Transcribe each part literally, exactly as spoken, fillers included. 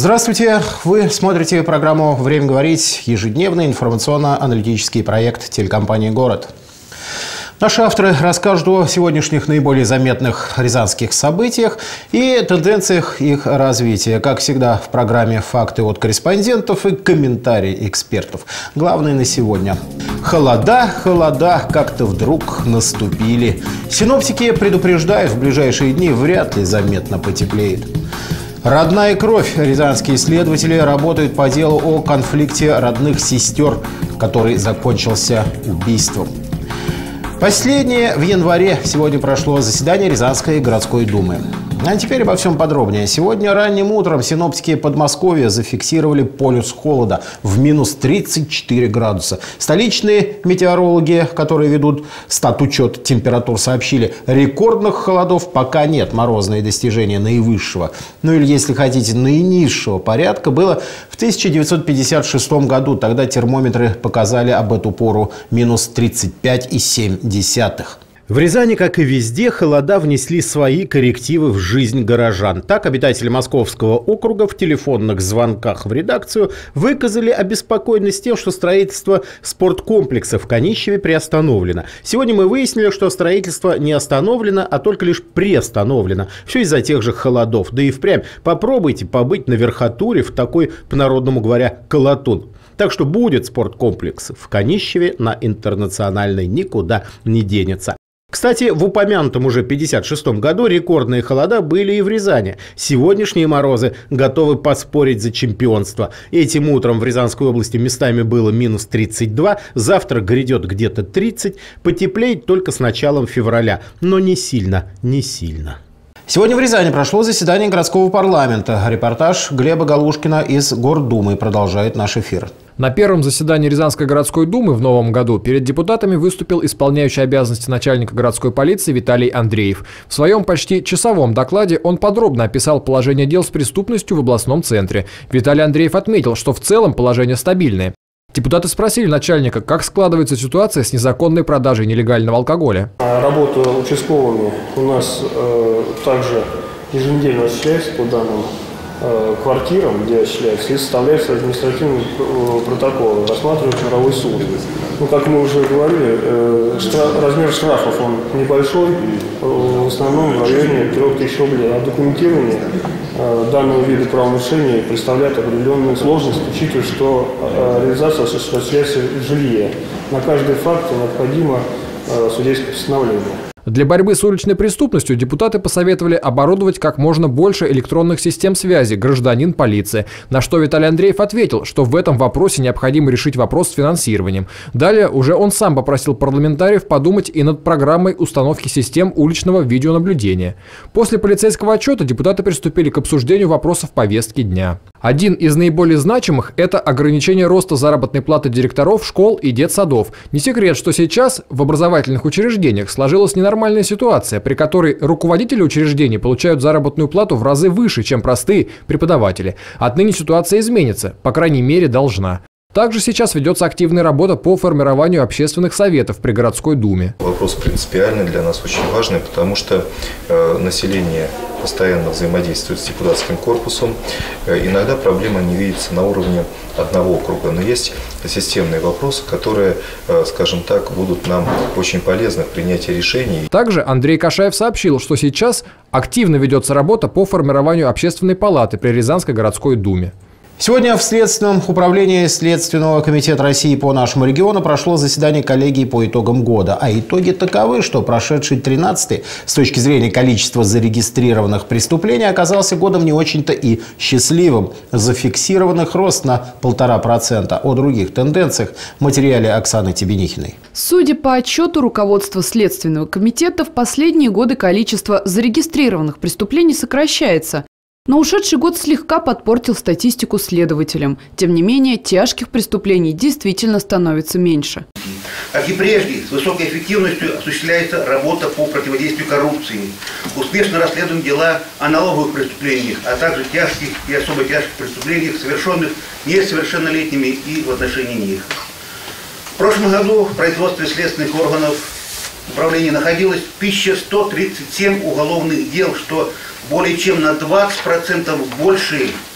Здравствуйте! Вы смотрите программу «Время говорить», ежедневный информационно-аналитический проект телекомпании «Город». Наши авторы расскажут о сегодняшних наиболее заметных рязанских событиях и тенденциях их развития. Как всегда, в программе факты от корреспондентов и комментарии экспертов. Главное на сегодня. Холода, холода как-то вдруг наступили. Синоптики предупреждают, в ближайшие дни вряд ли заметно потеплеет. Родная кровь. Рязанские следователи работают по делу о конфликте родных сестер, который закончился убийством. Последнее в январе. Сегодня прошло заседание Рязанской городской думы. А теперь обо всем подробнее. Сегодня ранним утром синоптики Подмосковья зафиксировали полюс холода в минус тридцать четыре градуса. Столичные метеорологи, которые ведут статучет температур, сообщили, рекордных холодов пока нет. Морозные достижения наивысшего, ну или, если хотите, наинизшего порядка было в тысяча девятьсот пятьдесят шестом году. Тогда термометры показали об эту пору минус тридцать пять и семь десятых. В Рязани, как и везде, холода внесли свои коррективы в жизнь горожан. Так, обитатели Московского округа в телефонных звонках в редакцию выказали обеспокоенность тем, что строительство спорткомплекса в Канищеве приостановлено. Сегодня мы выяснили, что строительство не остановлено, а только лишь приостановлено. Все из-за тех же холодов. Да и впрямь попробуйте побыть на верхотуре в такой, по-народному говоря, колотун. Так что будет спорткомплекс в Канищеве, на Интернациональной никуда не денется. Кстати, в упомянутом уже пятьдесят шестом году рекордные холода были и в Рязани. Сегодняшние морозы готовы поспорить за чемпионство. Этим утром в Рязанской области местами было минус тридцать два, завтра грядет где-то тридцать, потеплеет только с началом февраля, но не сильно, не сильно. Сегодня в Рязани прошло заседание городского парламента. Репортаж Глеба Галушкина из Гордумы продолжает наш эфир. На первом заседании Рязанской городской думы в новом году перед депутатами выступил исполняющий обязанности начальника городской полиции Виталий Андреев. В своем почти часовом докладе он подробно описал положение дел с преступностью в областном центре. Виталий Андреев отметил, что в целом положение стабильное. Депутаты спросили начальника, как складывается ситуация с незаконной продажей нелегального алкоголя. Работа участковыми у нас э, также еженедельно осуществляется по данным э, квартирам, где осуществляется, и составляется административный протокол, рассматривает мировой суд. Ну, как мы уже говорили, э, штраф, размер штрафов он небольшой, э, в основном в районе трёх тысяч рублей, а документирование э, данного вида правонарушений представляет определенную сложность, учитывая, что э, реализация осуществляется в жилье. На каждый факт необходимо э, судейское постановление. Для борьбы с уличной преступностью депутаты посоветовали оборудовать как можно больше электронных систем связи гражданин-полиция, на что Виталий Андреев ответил, что в этом вопросе необходимо решить вопрос с финансированием. Далее уже он сам попросил парламентариев подумать и над программой установки систем уличного видеонаблюдения. После полицейского отчета депутаты приступили к обсуждению вопросов повестки дня. Один из наиболее значимых – это ограничение роста заработной платы директоров школ и детсадов. Не секрет, что сейчас в образовательных учреждениях сложилась ненормальная ситуация, при которой руководители учреждений получают заработную плату в разы выше, чем простые преподаватели. Отныне ситуация изменится, по крайней мере, должна. Также сейчас ведется активная работа по формированию общественных советов при городской думе. Вопрос принципиальный, для нас очень важный, потому что э, население постоянно взаимодействует с депутатским корпусом. Э, иногда проблема не видится на уровне одного округа, но есть системные вопросы, которые, э, скажем так, будут нам очень полезны в принятии решений. Также Андрей Кашаев сообщил, что сейчас активно ведется работа по формированию общественной палаты при Рязанской городской думе. Сегодня в Следственном управлении Следственного комитета России по нашему региону прошло заседание коллегии по итогам года. А итоги таковы, что прошедший тринадцатый с точки зрения количества зарегистрированных преступлений оказался годом не очень-то и счастливым. Зафиксированных рост на полтора процента. О других тенденциях в материале Оксаны Тебенихиной. Судя по отчету руководства Следственного комитета, в последние годы количество зарегистрированных преступлений сокращается. Но ушедший год слегка подпортил статистику следователям. Тем не менее, тяжких преступлений действительно становится меньше. Как и прежде, с высокой эффективностью осуществляется работа по противодействию коррупции. Успешно расследуем дела о налоговых преступлениях, а также тяжких и особо тяжких преступлениях, совершенных несовершеннолетними и в отношении них. В прошлом году в производстве следственных органов управления находилось тысяча сто тридцать семь уголовных дел, что более чем на двадцать процентов больше,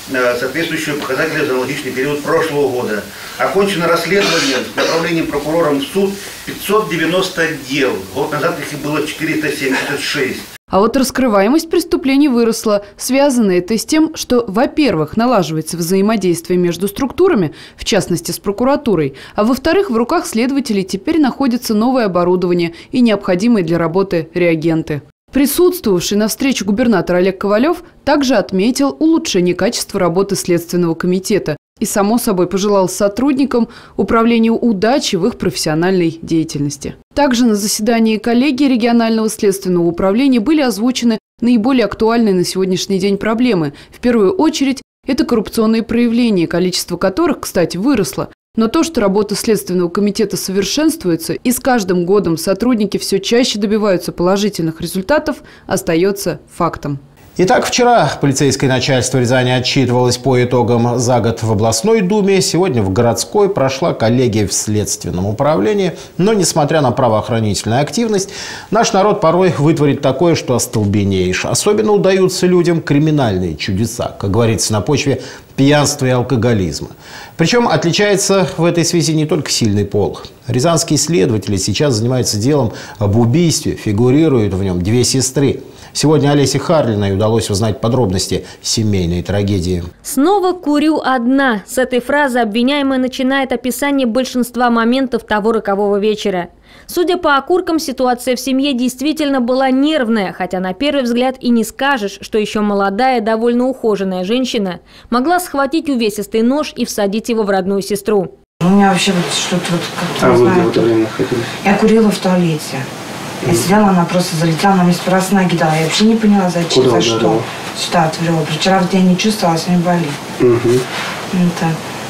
соответствующие показатели за аналогичный период прошлого года. Окончено расследование с направлением прокурором в суд пятьсот девяносто дел. Год назад их было четыреста семьдесят шесть. А вот раскрываемость преступлений выросла. Связано это с тем, что, во-первых, налаживается взаимодействие между структурами, в частности с прокуратурой, а во-вторых, в руках следователей теперь находится новое оборудование и необходимые для работы реагенты. Присутствовавший на встрече губернатор Олег Ковалев также отметил улучшение качества работы Следственного комитета и, само собой, пожелал сотрудникам управлению удачи в их профессиональной деятельности. Также на заседании коллегии регионального следственного управления были озвучены наиболее актуальные на сегодняшний день проблемы. В первую очередь, это коррупционные проявления, количество которых, кстати, выросло. Но то, что работа Следственного комитета совершенствуется и с каждым годом сотрудники все чаще добиваются положительных результатов, остается фактом. Итак, вчера полицейское начальство Рязани отчитывалось по итогам за год в областной думе. Сегодня в городской прошла коллегия в следственном управлении. Но, несмотря на правоохранительную активность, наш народ порой вытворит такое, что остолбенеешь. Особенно удаются людям криминальные чудеса, как говорится, на почве пьянства и алкоголизма. Причем отличается в этой связи не только сильный пол. Рязанские следователи сейчас занимаются делом об убийстве. Фигурируют в нем две сестры. Сегодня Олесе Харлиной удалось узнать подробности семейной трагедии. «Снова курю одна». С этой фразы обвиняемый начинает описание большинства моментов того рокового вечера. Судя по окуркам, ситуация в семье действительно была нервная, хотя на первый взгляд и не скажешь, что еще молодая, довольно ухоженная женщина могла схватить увесистый нож и всадить его в родную сестру. У меня вообще вот что-то вот как-то, а не вы знаю, в это время находились? Я курила в туалете. Я сидела, она просто залетела, она мне сперва с ноги дала. Я вообще не поняла, зачем, за что. Что отвела. Вчера вот я не чувствовала, с ней болит. Угу. Это.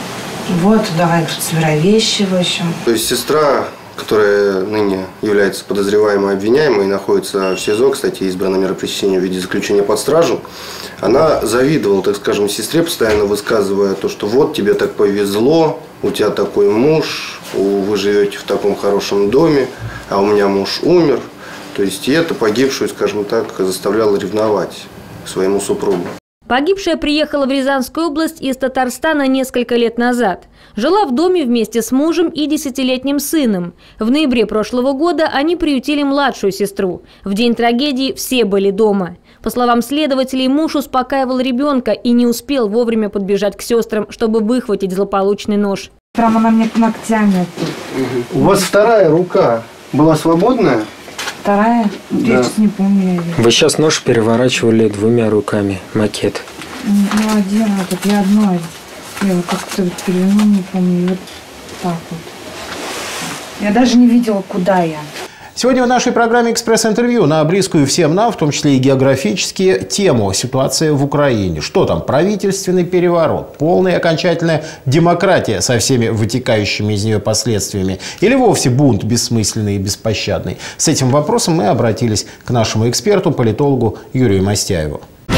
Вот, давай тут собирай вещи, в общем. То есть сестра, которая ныне является подозреваемой, обвиняемой, находится в СИЗО, кстати, избрана мера пресечения в виде заключения под стражу, она завидовала, так скажем, сестре, постоянно высказывая то, что вот тебе так повезло, у тебя такой муж, вы живете в таком хорошем доме, а у меня муж умер. То есть и это погибшую, скажем так, заставляло ревновать к своему супругу. Погибшая приехала в Рязанскую область из Татарстана несколько лет назад. Жила в доме вместе с мужем и десятилетним сыном. В ноябре прошлого года они приютили младшую сестру. В день трагедии все были дома. По словам следователей, муж успокаивал ребенка и не успел вовремя подбежать к сестрам, чтобы выхватить злополучный нож. Прямо она мне ногтями тут. У вас вторая рука была свободная? Вторая? Да. Я сейчас не помню. Вы сейчас нож переворачивали двумя руками, макет. Ну, один, а тут я одной. Я как-то вот перевернула, не помню, вот так вот. Я даже не видела, куда я. Сегодня в нашей программе «Экспресс-интервью» на близкую всем нам, в том числе и географически, тему «Ситуация в Украине». Что там? Правительственный переворот, полная и окончательная демократия со всеми вытекающими из нее последствиями или вовсе бунт бессмысленный и беспощадный? С этим вопросом мы обратились к нашему эксперту, политологу Юрию Мастяеву.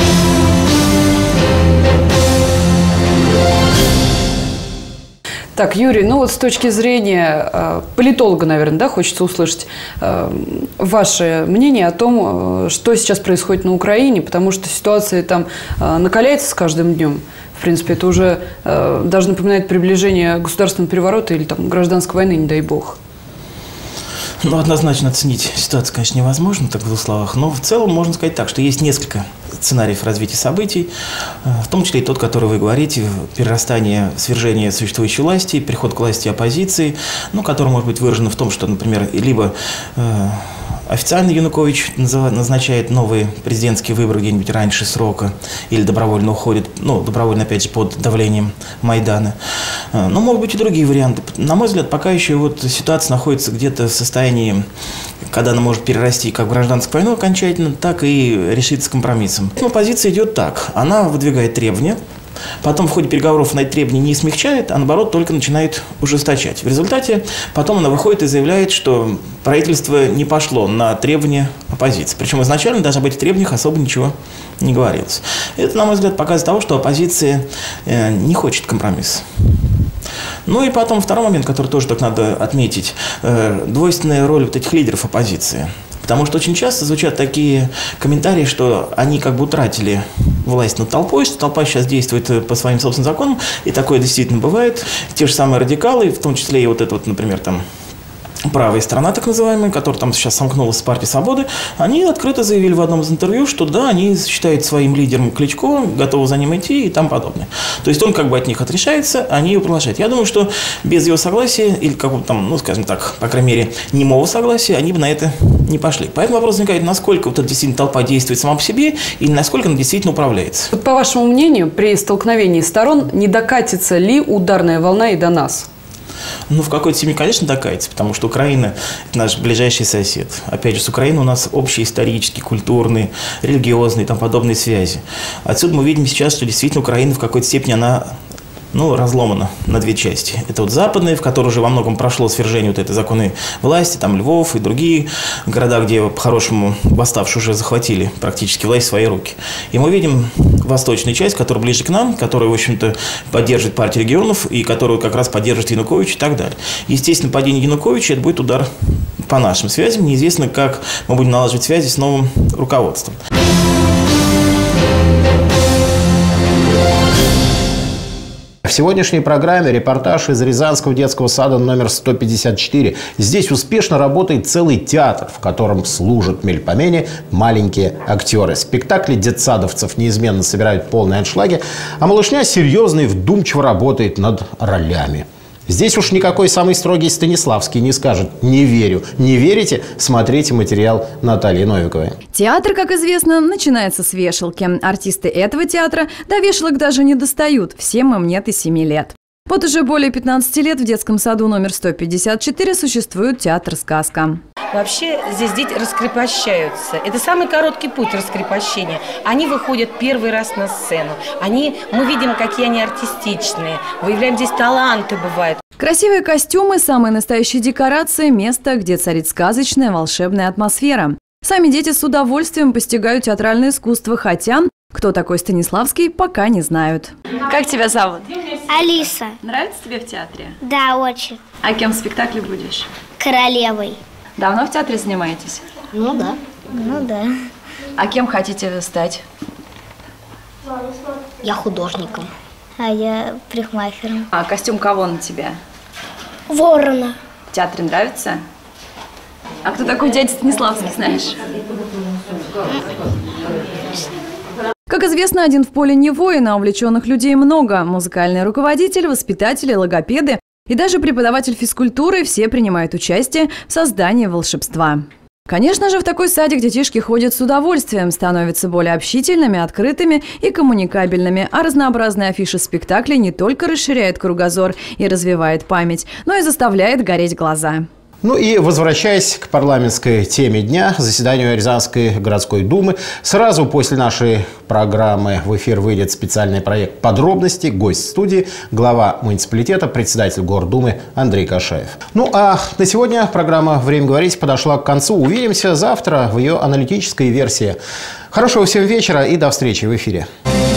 Так, Юрий, ну вот с точки зрения э, политолога, наверное, да, хочется услышать э, ваше мнение о том, э, что сейчас происходит на Украине, потому что ситуация там э, накаляется с каждым днем. В принципе, это уже э, даже напоминает приближение государственного переворота или там гражданской войны, не дай бог. Ну, однозначно оценить ситуацию, конечно, невозможно, так в двух словах. Но в целом можно сказать так, что есть несколько сценариев развития событий, в том числе и тот, который вы говорите, перерастание, свержение существующей власти, переход к власти оппозиции, ну, который может быть выражен в том, что, например, либо э, официально Янукович назначает новые президентские выборы где-нибудь раньше срока или добровольно уходит, ну, добровольно, опять же, под давлением Майдана. Но могут быть и другие варианты. На мой взгляд, пока еще вот ситуация находится где-то в состоянии, когда она может перерасти как в гражданскую войну окончательно, так и решиться компромиссом. Но позиция идет так. Она выдвигает требования, потом в ходе переговоров на эти требования не смягчает, а наоборот только начинает ужесточать. В результате потом она выходит и заявляет, что правительство не пошло на требования оппозиции. Причем изначально даже об этих требованиях особо ничего не говорилось. Это, на мой взгляд, показ того, что оппозиция не хочет компромисса. Ну и потом второй момент, который тоже так надо отметить, двойственная роль вот этих лидеров оппозиции. Потому что очень часто звучат такие комментарии, что они как бы утратили власть над толпой, что толпа сейчас действует по своим собственным законам, и такое действительно бывает. Те же самые радикалы, в том числе и вот это вот, например, там, правая страна, так называемая, которая там сейчас сомкнулась с партией «Свободы», они открыто заявили в одном из интервью, что да, они считают своим лидером Кличко, готовы за ним идти и тому подобное. То есть он как бы от них отрешается, они его приглашают. Я думаю, что без его согласия, или какого-то там, ну, скажем так, по крайней мере, немого согласия, они бы на это не пошли. Поэтому вопрос возникает, насколько вот эта действительно толпа действует сама по себе, или насколько она действительно управляется. Вот по вашему мнению, при столкновении сторон не докатится ли ударная волна и до нас? Ну, в какой-то степени, конечно, докатится, потому что Украина – это наш ближайший сосед. Опять же, с Украиной у нас общие исторические, культурные, религиозные и тому подобные связи. Отсюда мы видим сейчас, что действительно Украина в какой-то степени, она, ну, разломана на две части. Это вот западная, в которой уже во многом прошло свержение вот этой законной власти, там Львов и другие города, где по-хорошему восставшие уже захватили практически власть в свои руки. И мы видим восточную часть, которая ближе к нам, которая, в общем-то, поддерживает партию регионов и которую как раз поддерживает Янукович и так далее. Естественно, падение Януковича – это будет удар по нашим связям. Неизвестно, как мы будем налаживать связи с новым руководством. В сегодняшней программе репортаж из Рязанского детского сада номер сто пятьдесят четыре. Здесь успешно работает целый театр, в котором служат мельпомене маленькие актеры. Спектакли детсадовцев неизменно собирают полные аншлаги, а малышня серьезно и вдумчиво работает над ролями. Здесь уж никакой самый строгий Станиславский не скажет «не верю». Не верите? Смотрите материал Натальи Новиковой. Театр, как известно, начинается с вешалки. Артисты этого театра до вешалок даже не достают. Всем им нет и семи лет. Вот уже более пятнадцати лет в детском саду номер сто пятьдесят четыре существует театр-сказка. Вообще здесь дети раскрепощаются. Это самый короткий путь раскрепощения. Они выходят первый раз на сцену. Они, мы видим, какие они артистичные. Выявляем здесь таланты, бывают. Красивые костюмы, самые настоящие декорации, место, где царит сказочная волшебная атмосфера. Сами дети с удовольствием постигают театральное искусство, хотя кто такой Станиславский, пока не знают. Как тебя зовут? Алиса. Нравится тебе в театре? Да, очень. А кем в спектакле будешь? Королевой. Давно в театре занимаетесь? Ну да. Ну да. А кем хотите стать? Я художником. А я парикмахером. А костюм кого на тебя? Ворона. В театре нравится? А кто такой дядя Станиславский, знаешь? Как известно, один в поле не воин, а увлеченных людей много. Музыкальный руководитель, воспитатели, логопеды и даже преподаватель физкультуры – все принимают участие в создании волшебства. Конечно же, в такой садик детишки ходят с удовольствием, становятся более общительными, открытыми и коммуникабельными, а разнообразные афиши спектаклей не только расширяют кругозор и развивает память, но и заставляет гореть глаза. Ну и возвращаясь к парламентской теме дня, заседанию Рязанской городской думы, сразу после нашей программы в эфир выйдет специальный проект «Подробности». Гость студии – глава муниципалитета, председатель Гордумы Андрей Кашаев. Ну а на сегодня программа «Время говорить» подошла к концу. Увидимся завтра в ее аналитической версии. Хорошего всем вечера и до встречи в эфире.